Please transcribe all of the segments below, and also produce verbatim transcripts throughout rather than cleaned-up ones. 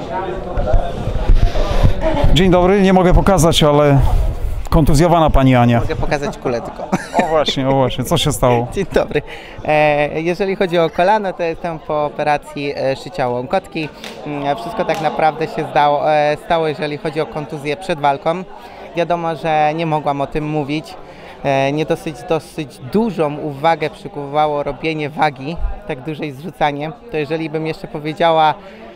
Dzień dobry, nie mogę pokazać, ale kontuzjowana pani Ania. Mogę pokazać kulę tylko. O właśnie, o właśnie, co się stało? Dzień dobry. E, jeżeli chodzi o kolano, to jestem po operacji e, szycia łąkotki. E, wszystko tak naprawdę się zdało, e, stało, jeżeli chodzi o kontuzję przed walką. Wiadomo, że nie mogłam o tym mówić. E, nie dosyć, dosyć dużą uwagę przykuwało robienie wagi, tak dużej zrzucanie. To jeżeli bym jeszcze powiedziała,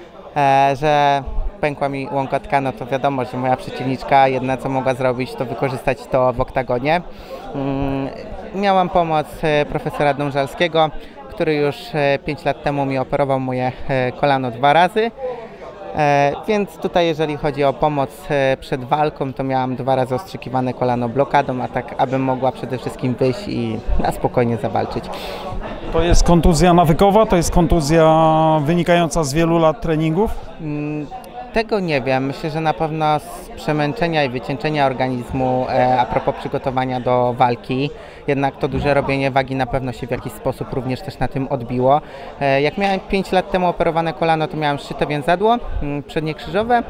e, że pękła mi łąkotka, no to wiadomo, że moja przeciwniczka jedyne co mogła zrobić, to wykorzystać to w oktagonie. Mm, miałam pomoc profesora Dążalskiego, który już pięć lat temu mi operował moje kolano dwa razy. E, więc tutaj jeżeli chodzi o pomoc przed walką, to miałam dwa razy ostrzykiwane kolano blokadą, a tak abym mogła przede wszystkim wyjść i na spokojnie zawalczyć. To jest kontuzja nawykowa, to jest kontuzja wynikająca z wielu lat treningów? Mm, Tego nie wiem. Myślę, że na pewno z przemęczenia i wycieńczenia organizmu e, a propos przygotowania do walki. Jednak to duże robienie wagi na pewno się w jakiś sposób również też na tym odbiło. E, jak miałem pięć lat temu operowane kolano, to miałem szyte więzadło m, przednie krzyżowe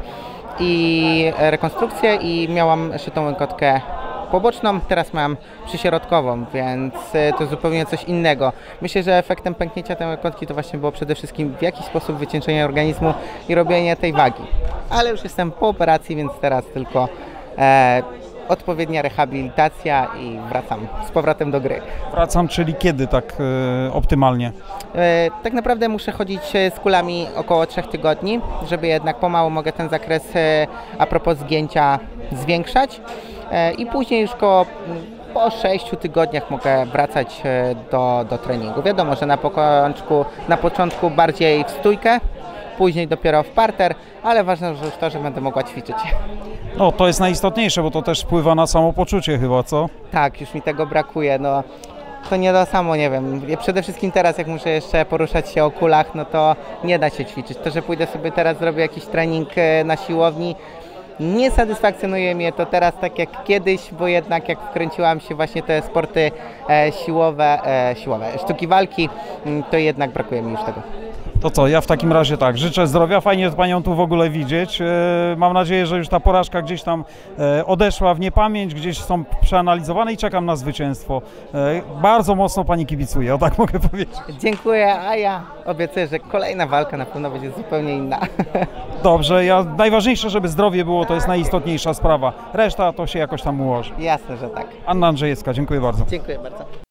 i rekonstrukcję i miałam szytą łękotkę poboczną, teraz mam przyśrodkową, więc to zupełnie coś innego. Myślę, że efektem pęknięcia tej łąkotki to właśnie było przede wszystkim w jakiś sposób wycieńczenie organizmu i robienie tej wagi. Ale już jestem po operacji, więc teraz tylko e, odpowiednia rehabilitacja i wracam z powrotem do gry. Wracam, czyli kiedy tak e, optymalnie? E, tak naprawdę muszę chodzić z kulami około trzech tygodni, żeby jednak pomału mogę ten zakres e, a propos zgięcia zwiększać. I później już koło, po sześciu tygodniach mogę wracać do, do treningu. Wiadomo, że na początku, na początku bardziej w stójkę, później dopiero w parter, ale ważne już to, że będę mogła ćwiczyć. No to jest najistotniejsze, bo to też wpływa na samopoczucie chyba, co? Tak, już mi tego brakuje. No, to nie to samo, nie wiem. Przede wszystkim teraz, jak muszę jeszcze poruszać się o kulach, no to nie da się ćwiczyć. To, że pójdę sobie teraz, zrobię jakiś trening na siłowni, nie satysfakcjonuje mnie to teraz tak jak kiedyś, bo jednak jak wkręciłam się właśnie te sporty e, siłowe, e, siłowe, sztuki walki, to jednak brakuje mi już tego. To co, ja w takim razie tak, życzę zdrowia, fajnie Panią tu w ogóle widzieć. E, mam nadzieję, że już ta porażka gdzieś tam e, odeszła w niepamięć, gdzieś są przeanalizowane i czekam na zwycięstwo. E, bardzo mocno Pani kibicuję, o tak mogę powiedzieć. Dziękuję, a ja obiecuję, że kolejna walka na pewno będzie zupełnie inna. Dobrze, ja, najważniejsze, żeby zdrowie było, to jest najistotniejsza sprawa. Reszta to się jakoś tam ułoży. Jasne, że tak. Anna Andrzejewska, dziękuję bardzo. Dziękuję bardzo.